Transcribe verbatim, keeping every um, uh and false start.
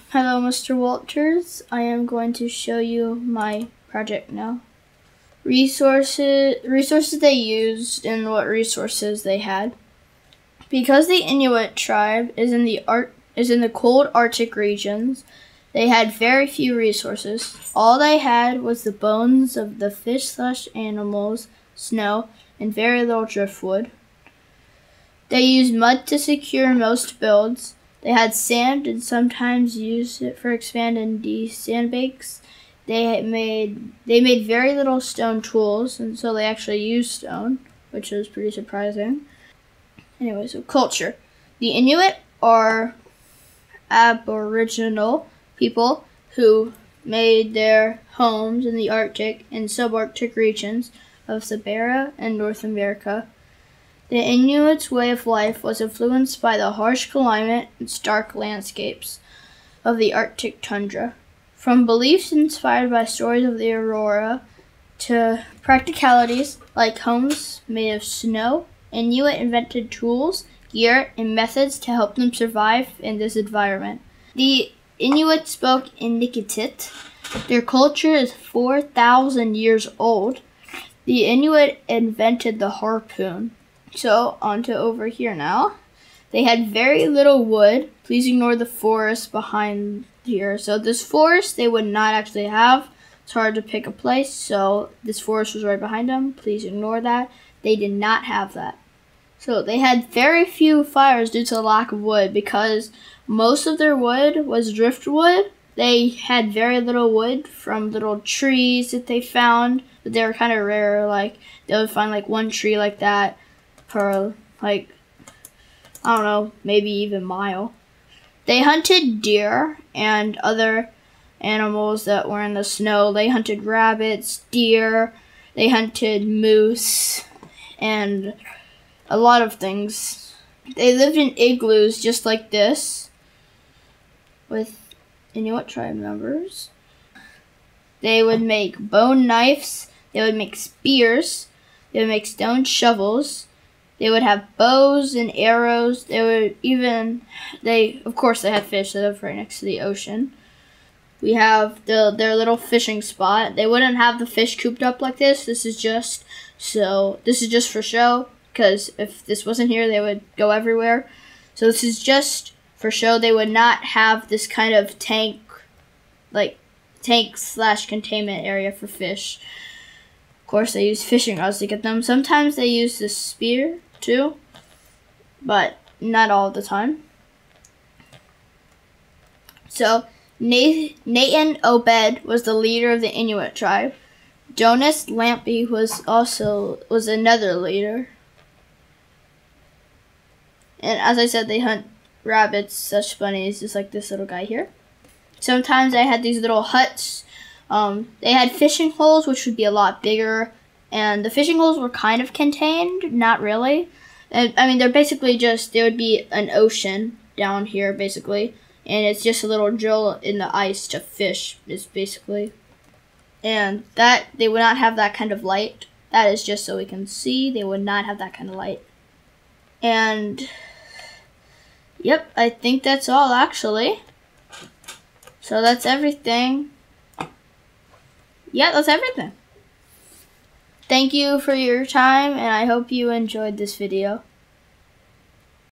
Hello, Mister Walters. I am going to show you my project now. Resources, resources they used and what resources they had. Because the Inuit tribe is in the Ar- is in the cold Arctic regions, they had very few resources. All they had was the bones of the fish slash animals, snow, and very little driftwood. They used mud to secure most builds. They had sand and sometimes used it for expanding the sandbanks. They made they made very little stone tools, and so they actually used stone, which is pretty surprising. Anyway, so culture. The Inuit are Aboriginal people who made their homes in the Arctic and subarctic regions of Siberia and North America. The Inuits' way of life was influenced by the harsh climate and stark landscapes of the Arctic tundra. From beliefs inspired by stories of the aurora to practicalities like homes made of snow, Inuit invented tools, gear, and methods to help them survive in this environment. The Inuit spoke Inuktitut. Their culture is four thousand years old. The Inuit invented the harpoon. So, on to over here now. They had very little wood. Please ignore the forest behind here. So this forest they would not actually have. It's hard to pick a place. So this forest was right behind them. Please ignore that. They did not have that. So they had very few fires due to the lack of wood because most of their wood was driftwood. They had very little wood from little trees that they found, but they were kind of rare. Like they would find like one tree like that per like I don't know, maybe even mile. They hunted deer and other animals that were in the snow. They hunted rabbits, deer, they hunted moose, and a lot of things. They lived in igloos just like this with Inuit tribe members. They would make bone knives, they would make spears, they would make stone shovels. They would have bows and arrows. They would even, they, of course they had fish. They live right next to the ocean. We have the their little fishing spot. They wouldn't have the fish cooped up like this. This is just, so, this is just for show. Because if this wasn't here, they would go everywhere. So this is just for show. They would not have this kind of tank, like, tank slash containment area for fish. Of course, they use fishing rods to get them. Sometimes they use the spear too, but not all the time. So Nathan Obed was the leader of the Inuit tribe. Jonas Lampy was also was another leader. And as I said, they hunt rabbits, such bunnies, just like this little guy here. Sometimes I had these little huts. Um, they had fishing holes, which would be a lot bigger. And the fishing holes were kind of contained, not really. And, I mean, they're basically just, there would be an ocean down here, basically. And it's just a little drill in the ice to fish, is basically. And that, they would not have that kind of light. That is just so we can see. They would not have that kind of light. And, yep, I think that's all, actually. So that's everything. Yeah, that's everything. Thank you for your time, and I hope you enjoyed this video.